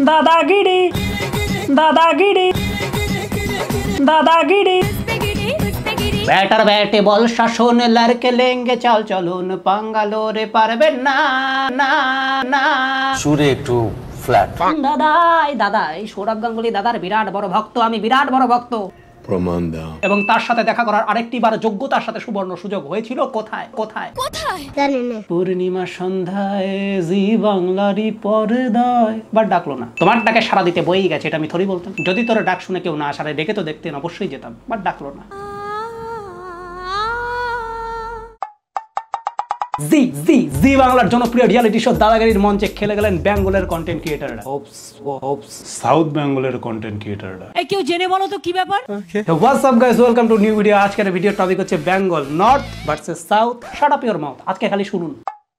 দাদাগিরি দাদাগিরি দাদাগিরি batter ব্যাটে বল শাসন লড়কে লেঙ্গে চাল চলুন পাঙ্গালোরে পারবেন না না না সুরে একটু ফ্ল্যাট। দাদা এই সৌরভ গাঙ্গুলি দাদার বিরাট বড় ভক্ত, আমি বিরাট বড় ভক্ত। প্রমাণ দাও। এবং তার সাথে দেখা করার আরেকটি বার যোগ্যতার সাথে সুবর্ণ সুযোগ হয়েছিল কোথায় কোথায় কোথায় জানি না। পূর্ণিমা সন্ধ্যায় জি বাংলারই পর্দায়। বাট ডাকলো না, তোমার ডাকে সারা দিতে বই গেছে, এটা আমি থরি বলতাম। যদি তোর ডাক শুনে কেউ না আসারে ডেকে তো দেখতেন, অবশ্যই যেতাম, বাট ডাকলো না। জি বাংলার জনপ্রিয় রিয়েলিটি শো দাদাগিরির মঞ্চে খেলে গেলেন বেঙ্গলের কন্টেন্ট ক্রিয়েটররা, সাউথ বেঙ্গলের কন্টেন্ট ক্রিয়েটররা। এই কেউ জেনে বলো তো কি ব্যাপার? What's up guys, welcome to new video. আজকের ভিডিওর টপিক হচ্ছে Bengal north versus south. Shut up your mouth. আজকে খালি শুনুন।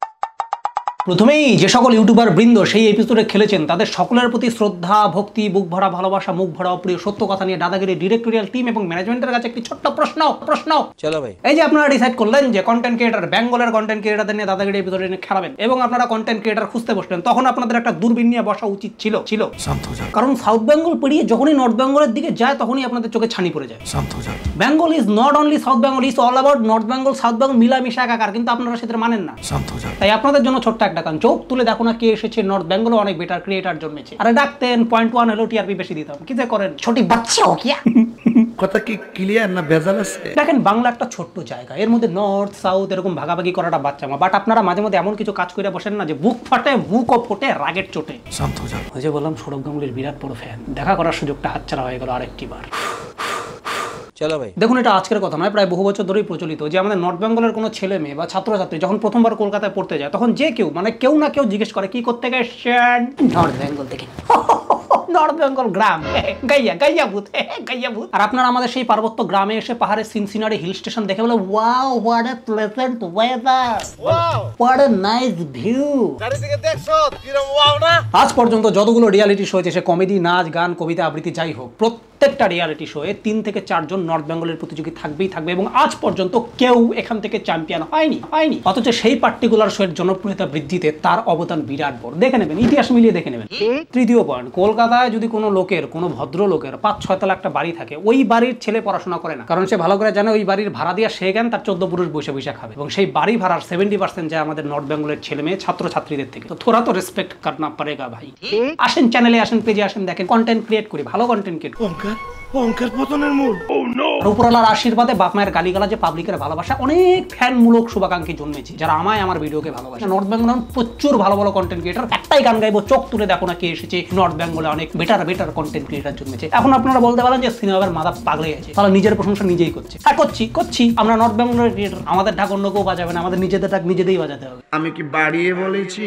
প্রথমেই যে সকল ইউটিউবার বৃন্দ সেই এপিসোডে খেলেছেন তাদের সকলের প্রতি শ্রদ্ধা, ভক্তি, বুক ভরা ভালোবাসা, মুখ ভরা অপ্রিয় সত্য কথা নিয়ে দাদাগিরি ডিরেক্টোরিয়াল টিম এবং ম্যানেজমেন্টের কাছে একটি ছোট্ট প্রশ্ন। চলো ভাই, এই যে আপনারা ডিসাইড করলেন যে কন্টেন্ট ক্রিয়েটর বেঙ্গলের কন্টেন্ট ক্রিয়েটরদের নিয়ে দাদাগিরি এপিসোডে নিয়ে খেলাবেন এবং আপনারা কন্টেন্ট ক্রিয়েটর খুঁজতে বসলেন, তখন আপনাদের একটা দূরবীন নিয়ে বসা উচিত ছিল। কারণ সাউথ বেঙ্গল পেরিয়ে যখনই নর্থ বেঙ্গলের দিকে যায় তখনই আপনাদের চোখে ছানি পড়ে যায়। Bengal is not only south Bengal, is all about north Bengal south Bengal মিলামিশা একাকার, কিন্তু আপনারা সেটা মানেন না। তাই আপনাদের জন্য ছোট্ট একটা গান, চোখ তুলে দেখো না কে এসেছে, নর্থ বেঙ্গলে অনেক বেটার ক্রিয়েটর জন্মেছে। আরে ডাকতেন 0.1 হলো টিআরপি বেশি দিতাম, কি যে করেন ছোটি বাচ্চা হো কিয়া। কথা কি ক্লিয়ার না ভেজাল আছে? দেখেন বাংলা একটা ছোট্ট জায়গা, এর মধ্যে নর্থ সাউথ এরকম ভাগাভাগি করাটা বাচ্চামা। বাট আপনারা মাঝে মধ্যে এমন কিছু কাজ করে বসেন না যে বুক ফাটে, বুকও ফোটে রাগের চোটে। ওই যে বললাম সৌরভ গাঙ্গুলির বিরাট বড় ফ্যান, দেখা করার সুযোগটা হাতছাড়া হয়ে গেল আরেকটি বার। চলো ভাই, দেখুন এটা আজকের কথা নয়, প্রায় বহু বছর ধরেই প্রচলিত যে আমাদের নর্থ বেঙ্গলের কোনো ছেলে মেয়ে বা ছাত্রছাত্রী যখন প্রথমবার কলকাতায় পড়তে যায় তখন যে কেউ মানে কেউ না কেউ জিজ্ঞেস করে কি করতে গেছেন? নর্থ বেঙ্গল থেকে। নর্থ বেঙ্গল গ্রাম, গাইয়া ভূত। আর আপনারা আমাদের সেই পার্বত্য গ্রামে এসে পাহাড়ের সিনসিনারি হিল স্টেশন দেখে বলে wow what a pleasant weather, what a nice view. গাড়ি থেকে দেখছো কিরকম ওয়াও না? আজ পর্যন্ত যতগুলো রিয়েলিটি শো হয়েছে, সে কমেডি, নাচ, গান, কবিতা আবৃত্তি যাই হোক, প্রত্যেকটা রিয়েলিটি শোয়ে 3 থেকে 4 জন নর্থ বেঙ্গলের প্রতিযোগী থাকবেই থাকবে এবং আজ পর্যন্ত কেউ এখান থেকে চ্যাম্পিয়ন হয়নি। অথচ সেই পার্টিকুলার শোয়ের জনপ্রিয়তা বৃদ্ধিতে তার অবদান বিরাট বড়। দেখে নেবেন, ইতিহাস মিলিয়ে দেখে নেবেন। তৃতীয় পয়েন্ট, কলকাতায় যদি কোনো লোকের, কোনো ভদ্র লোকের 5-6 তলা একটা বাড়ি থাকে, ওই বাড়ির ছেলে পড়াশোনা করে না, কারণ সে ভালো করে জানে ওই বাড়ির ভাড়া দিয়ে সে জ্ঞান তার 14 পুরুষ বসে বসে খাবে। এবং সেই বাড়ি ভাড়ার 70% যায় আমাদের নর্থ বেঙ্গলের ছেলে মেয়ে ছাত্র ছাত্রীদের থেকে। তো থোড়া তো রেসপেক্ট করনা পড়েগা ভাই। আসেন চ্যানেলে, আসেন পেজে, আসেন দেখেন, কন্টেন্ট ক্রিয়েট করি, ভালো কন্টেন্ট ক্রিয়েট। অঙ্কের পতনের মূল। উপরওয়ালার আশীর্বাদে, বাপ মায়ের গালিগালাজে, পাবলিকের ভালোবাসা, অনেক ফ্যানমূলক শুভাকাঙ্ক্ষী জন্মেছে যারা আমায় আমার ভিডিওকে ভালোবাসে। নর্থ বেঙ্গল প্রচুর ভালো ভালো কন্টেন্ট ক্রিয়েটর, একটাই গান গাইবো, চোখ তুলে দেখো না কে এসেছে। নর্থ বেঙ্গলে অনেক বেটার কন্টেন্ট ক্রিয়েটর জন্মেছে। এখন আপনারা বলতে পারেন যে সিনেমার মাথা পাগলে গেছে, তাহলে নিজের প্রশংসা নিজেই করছে। হ্যাঁ করছি আমরা নর্থ বেঙ্গলের ক্রিয়েটর, আমাদের ঢাক অন্য কেউ বাজাবে না, আমাদের নিজেদের ঢাক নিজেদেরই বাজাতে হবে। আমি কি বাড়িয়ে বলেছি?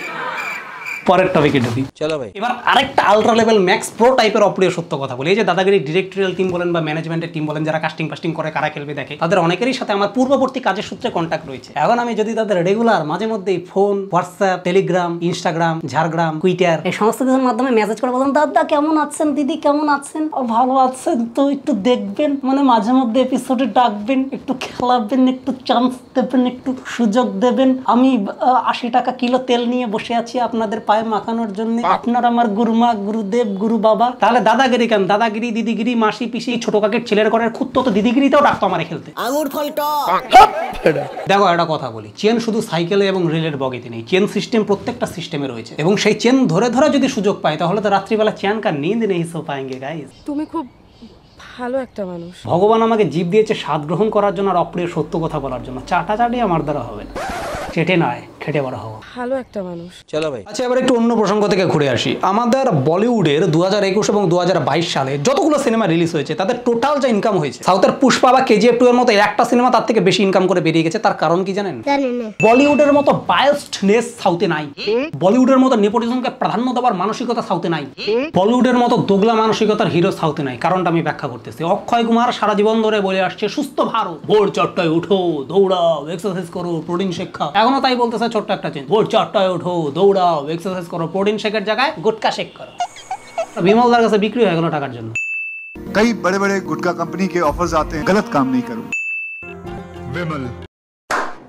পরের টপিকে ঢুকি। চলো ভাই, এবার আরেকটা আলট্রা লেভেল ম্যাক্স প্রো টাইপের অপ্রিয় সত্য কথা বলি। এই যে দাদাগিরি ডিরেক্টোরিয়াল টিম বলেন বা ম্যানেজমেন্টের টিম বলেন, যারা কাস্টিং করে কারা খেলবে দেখে, তাদের অনেকেরই সাথে আমার পূর্ববর্তী কাজের সূত্রে কন্ট্যাক্ট রয়েছে। এখন আমি যদি তাদের রেগুলার মাঝে মধ্যেই phone, WhatsApp, Telegram, Instagram, Jhargram, Twitter এই সমস্ত কিছুর মাধ্যমে মেসেজ করে বললাম দাদা কেমন আছেন, দিদি কেমন আছেন, ভালো আছেন তো, একটু দেখবেন, মানে মাঝে মধ্যে এপিসোডে ডাকবেন, একটু খেলাবেন, একটু চান্স দেবেন, একটু সুযোগ দেবেন, আমি 80 টাকা কিলো তেল নিয়ে বসে আছি আপনাদের পায়ে মাখানোর জন্য, আপনার আমার গুরুমা, গুরুদেব, গুরু বাবা। তাহলে দাদাগিরি কেন? দাদাগিরি, দিদিগিরি, মাসি, পিসি, ছোট কাকের ছেলের ঘরের খুঁত তো দিদিগিরিতেও ডাকতো আমারে খেলতে। আঙুর ফলটা দেখো একটা কথা বলি, চেন শুধু সাইকেলে এবং রেলের বগিতে নেই, চেন সিস্টেম প্রত্যেকটা সিস্টেমে রয়েছে এবং সেই চেন ধরে যদি সুযোগ পায় তাহলে তো রাত্রিবেলা চেন কা নীंद नहीं सो पाएंगे गाइस। তুমি খুব ভালো একটা মানুষ। ভগবান আমাকে জীব দিয়েছে স্বাদ গ্রহণ করার জন্য আর অপ্রিয় সত্য কথা বলার জন্য। চাটাচাটি আমার দ্বারা হবে না, চেটে নয় খেটে বড় হওয়া। ভালো একটা মানুষ। চলো ভাই, আচ্ছা এবার একটু অন্য প্রসঙ্গ থেকে ঘুরে আসি। আমাদের বলিউডের 2021 এবং 2022 সালে যতগুলো সিনেমা রিলিজ হয়েছে তাদের টোটাল যা ইনকাম হয়েছে, সাউথের পুষ্পা বা KGF 2 এর মতো একটা সিনেমা তার থেকে বেশি ইনকাম করে বেরিয়ে গেছে। তার কারণ কি জানেন? বলিউডের মতো বায়াসডনেস সাউথে নাই, বলিউডের মতো নেপোটিজমকে প্রাধান্য দেওয়ার মানসিকতা সাউথে নাই, বলিউডের মতো দোগলা মানসিকতার হিরো সাউথে নাই। কারণটা আমি ব্যাখ্যা করতেছি। অক্ষয় কুমার সারা জীবন ধরে বলে আসছে সুস্থ ভারত, ভোর 4টায় উঠো, দৌড়াও, এক্সারসাইজ করো, প্রোটিন শেক খাও। এখনো তাই বলতেছে, ছোট্ট একটা চেঞ্জ, ভোর 4টায় উঠো, দৌড়াও, এক্সারসাইজ করো, প্রোটিন শেকের জায়গায় গুটকা শেক করো। বিমলদার কাছে বিক্রি হয়ে গেল টাকার জন্য। कई बड़े बड़े गुटखा कंपनी के ऑफर्स आते हैं, गलत काम नहीं करो। विमल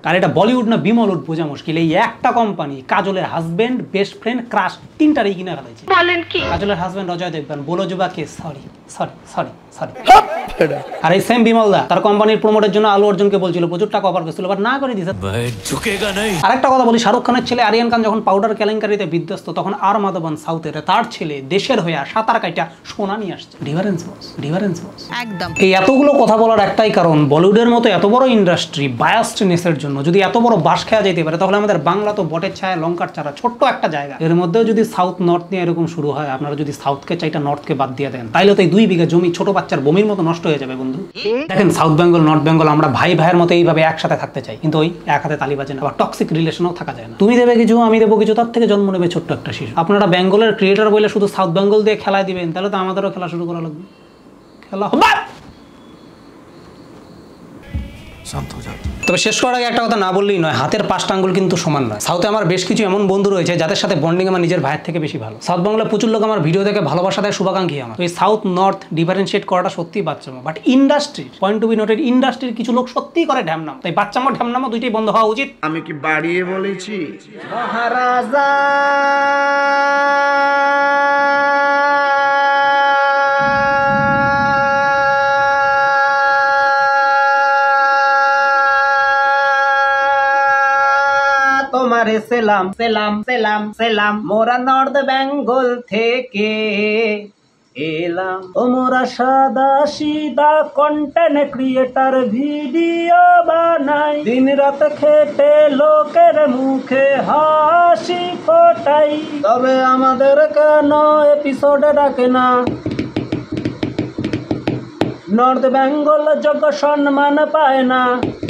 আর এটা বলিউড না বিমলউড বোঝা মুশকিল। এই একটা কোম্পানি কাজলের হাজবেন্ড, বেস্ট ফ্রেন্ড, ক্রাশ তিনটারই কিনে ফেলেছে। বলেন কি? কাজলের হাজবেন্ড অজয় দেবগন, বলো যুবাকে সরি সরি সরি সরি। আর এই সেম বিমল দা তার কোম্পানির প্রমোটের জন্য আলু অর্জুনকে বলছিল, প্রচুর টাকা অফার করছিল, বাট না করে দিয়েছে। আরেকটা কথা বলি, শাহরুখ খানের ছেলে আরিয়ান খান যখন পাউডার কেলেঙ্কারিতে বিধ্বস্ত, তখন আর মাধবন সাউথের তার ছেলে দেশের হয়ে সাঁতার কাইটা সোনা নিয়ে আসছে। ডিফারেন্স বস, ডিফারেন্স বস একদম। এই এতগুলো কথা বলার একটাই কারণ, বলিউডের মতো এত বড় ইন্ডাস্ট্রি বায়াসনেসের জন্য যদি এত বড় বাস খেয়া যেতে পারে, তাহলে আমাদের বাংলা তো বটের ছায়া লঙ্কার চারা, ছোট্ট একটা জায়গা। এর মধ্যেও যদি সাউথ নর্থ নিয়ে এরকম শুরু হয়, আপনারা যদি সাউথকে চাইটা নর্থকে বাদ দিয়ে দেন, তাইলে তো এই 2 বিঘা জমি ছোট বাচ্চার বমির মতো নষ্ট হয়ে যাবে বন্ধু। দেখেন, সাউথ বেঙ্গল নর্থ বেঙ্গল আমরা ভাই ভাইয়ের মতো এইভাবে একসাথে থাকতে চাই, কিন্তু ওই এক হাতে তালি বাজে না, আবার টক্সিক রিলেশনও থাকা যায় না। তুমি দেবে কিছু, আমি দেবো কিছু, তার থেকে জন্ম নেবে ছোট্ট একটা শিশু। আপনারা বেঙ্গলের ক্রিয়েটর বলে শুধু সাউথ বেঙ্গল দিয়ে খেলায় দিবেন, তাহলে তো আমাদেরও খেলা শুরু করা লাগবে। খেলা হবে। তবে শেষ করার আগে একটা কথা না বললেই নয়, হাতের 5টা আঙ্গুল কিন্তু সমান নয়। সাউথে আমার বেশ কিছু এমন বন্ধু রয়েছে যাদের সাথে বন্ডিং আমার নিজের ভাইয়ের থেকে বেশি ভালো। সাউথ বাংলায় প্রচুর লোক আমার ভিডিও দেখে ভালোবাসা দেয়, শুভাকাঙ্ক্ষী আমার। তো এই সাউথ নর্থ ডিফারেন্সিয়েট করাটা সত্যিই বাচ্চামো, but industry point to be noted, ইন্ডাস্ট্রির কিছু লোক সত্যিই করে ঢ্যামনাম। তাই বাচ্চামো ঢ্যামনামো দুইটাই বন্ধ হওয়া উচিত। আমি কি বাড়িয়ে বলেছি? মহারাজা তোমারে সেলাম সেলাম সেলাম সেলাম, মোরা নর্থ বেঙ্গল থেকে এলাম। ও মোরা সাদা সিধা কন্টেন্ট ক্রিয়েটার, ভিডিও বানাই, দিন রাত খেটে লোকের মুখে হাসি ফোটাই। তবে আমাদের কেন এপিসোডে ডাকে না? নর্থ বেঙ্গল যোগ্য সম্মান পায় না।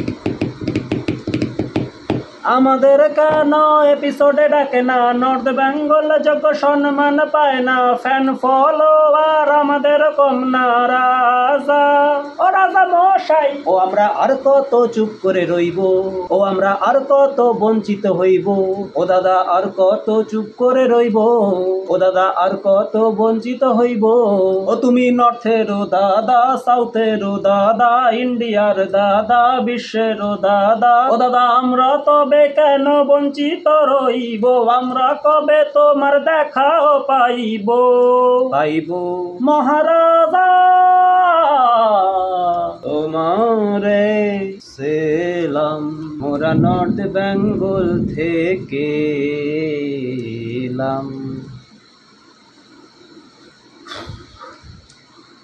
আমাদের কেন এপিসোডে ডাকে না? নর্থ বেঙ্গল যোগ্য সম্মান পায় না। ফ্যান ফলোয়ার আমাদের কম না। রাজা ও রাজা মশাই, ও আমরা আর কত চুপ করে রইব? ও আমরা আর কত বঞ্চিত হইব? ও দাদা আর কত চুপ করে রইব? ও দাদা আর কত বঞ্চিত হইব? ও তুমি নর্থেরও দাদা, সাউথেরও দাদা, ইন্ডিয়ার দাদা, বিশ্বের দাদা। ও দাদা আমরা তবে কেন বঞ্চিত রইব? আমরা কবে তোমার দেখাও পাইব? পাইব মহারাজা তোমারে সেলাম, মোরা নর্থ বেঙ্গল থেকে এলাম।